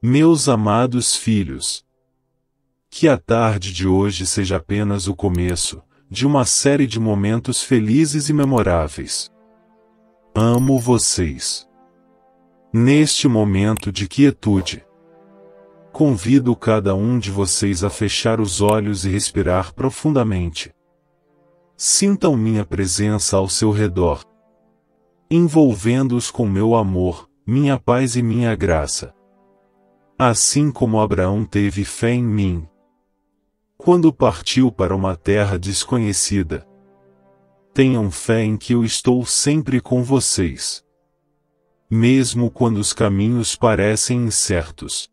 Meus amados filhos, que a tarde de hoje seja apenas o começo de uma série de momentos felizes e memoráveis. Amo vocês. Neste momento de quietude, convido cada um de vocês a fechar os olhos e respirar profundamente. Sintam minha presença ao seu redor, envolvendo-os com meu amor, minha paz e minha graça. Assim como Abraão teve fé em mim, quando partiu para uma terra desconhecida. Tenham fé em que eu estou sempre com vocês, mesmo quando os caminhos parecem incertos.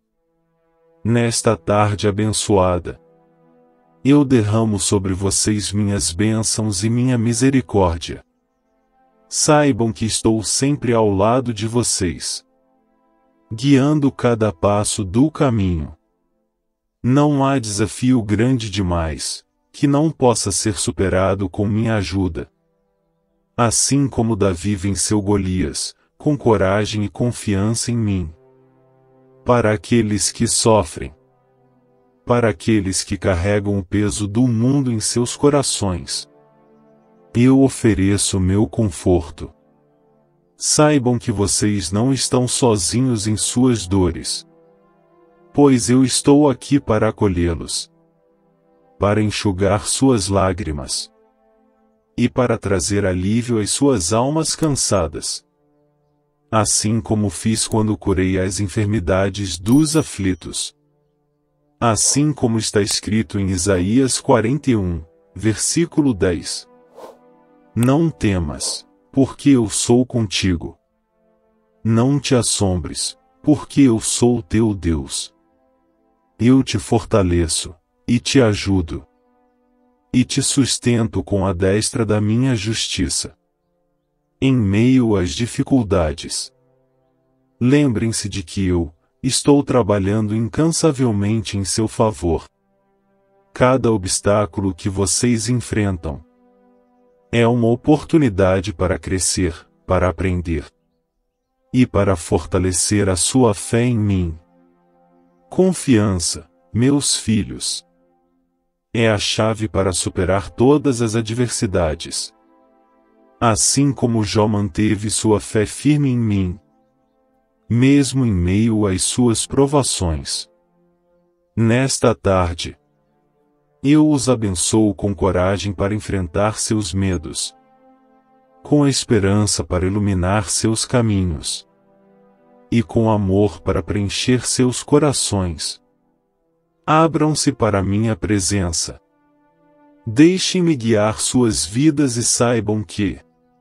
Nesta tarde abençoada, eu derramo sobre vocês minhas bênçãos e minha misericórdia. Saibam que estou sempre ao lado de vocês, guiando cada passo do caminho. Não há desafio grande demais que não possa ser superado com minha ajuda. Assim como Davi venceu Golias, com coragem e confiança em mim. Para aqueles que sofrem, para aqueles que carregam o peso do mundo em seus corações, eu ofereço meu conforto. Saibam que vocês não estão sozinhos em suas dores, pois eu estou aqui para acolhê-los, para enxugar suas lágrimas e para trazer alívio às suas almas cansadas. Assim como fiz quando curei as enfermidades dos aflitos. Assim como está escrito em Isaías 41, versículo 10. Não temas, porque eu sou contigo. Não te assombres, porque eu sou teu Deus. Eu te fortaleço, e te ajudo, e te sustento com a destra da minha justiça. Em meio às dificuldades, lembrem-se de que eu estou trabalhando incansavelmente em seu favor. Cada obstáculo que vocês enfrentam é uma oportunidade para crescer, para aprender e para fortalecer a sua fé em mim. Confiança, meus filhos, é a chave para superar todas as adversidades. Assim como Jó manteve sua fé firme em mim, mesmo em meio às suas provações. Nesta tarde, eu os abençoo com coragem para enfrentar seus medos, com esperança para iluminar seus caminhos, e com amor para preencher seus corações. Abram-se para minha presença. Deixem-me guiar suas vidas e saibam que,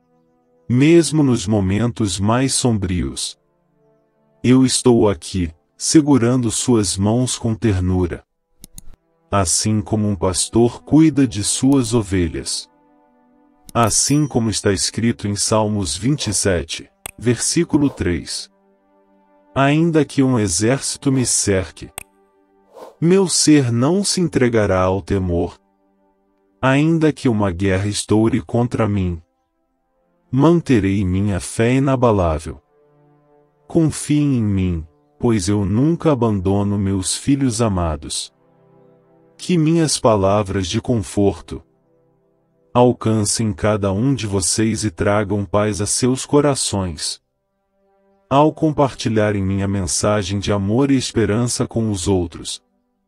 mesmo nos momentos mais sombrios, eu estou aqui, segurando suas mãos com ternura. Assim como um pastor cuida de suas ovelhas. Assim como está escrito em Salmos 27, versículo 3. Ainda que um exército me cerque, meu ser não se entregará ao temor. Ainda que uma guerra estoure contra mim, manterei minha fé inabalável. Confiem em mim, pois eu nunca abandono meus filhos amados. Que minhas palavras de conforto alcancem cada um de vocês e tragam paz a seus corações. Ao compartilharem minha mensagem de amor e esperança com os outros,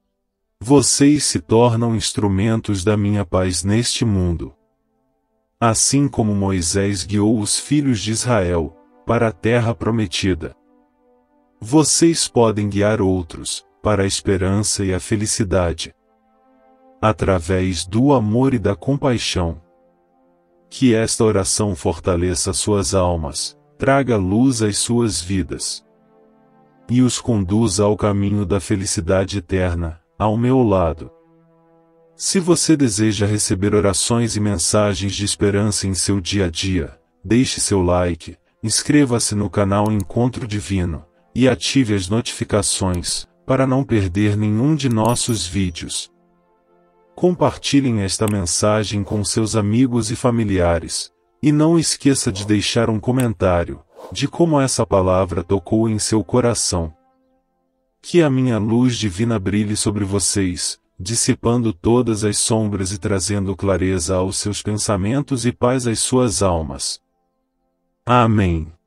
vocês se tornam instrumentos da minha paz neste mundo. Assim como Moisés guiou os filhos de Israel para a terra prometida, vocês podem guiar outros para a esperança e a felicidade, através do amor e da compaixão. Que esta oração fortaleça suas almas, traga luz às suas vidas e os conduza ao caminho da felicidade eterna, ao meu lado. Se você deseja receber orações e mensagens de esperança em seu dia a dia, deixe seu like, inscreva-se no canal Encontro Divino, e ative as notificações, para não perder nenhum de nossos vídeos. Compartilhem esta mensagem com seus amigos e familiares, e não esqueça de deixar um comentário, de como essa palavra tocou em seu coração. Que a minha luz divina brilhe sobre vocês, dissipando todas as sombras e trazendo clareza aos seus pensamentos e paz às suas almas. Amém.